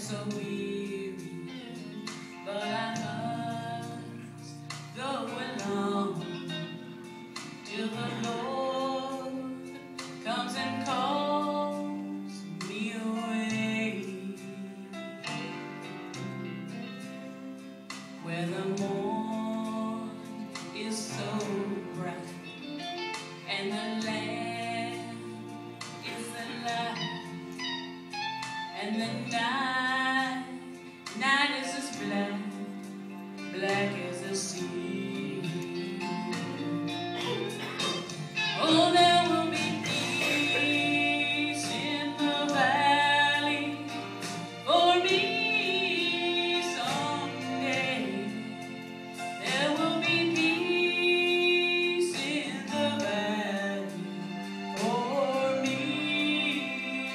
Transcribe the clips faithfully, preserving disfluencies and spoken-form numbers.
so weary, but I must go along till the Lord comes and calls me away, where the morn is so bright and the land is the light, and the night, night is as black, black as the sea. Oh, there will be peace in the valley for me someday. There will be peace in the valley for me.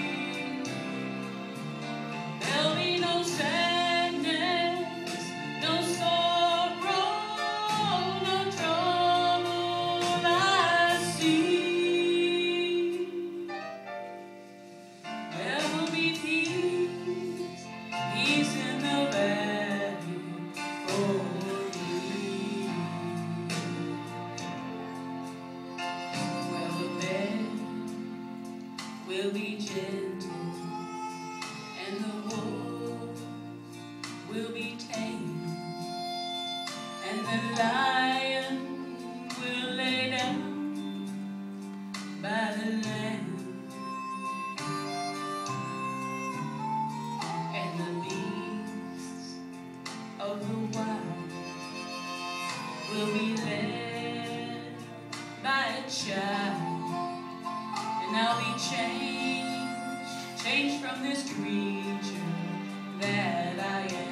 There'll be no sadness, no sorrow, no trouble I see. There will be peace, peace in the valley for me. Where the bed will be gentle and the wolf will be tame, and the lion will lay down by the lamb, and the beasts of the wild will be led by a child, and I'll be changed, changed from this creature that I am.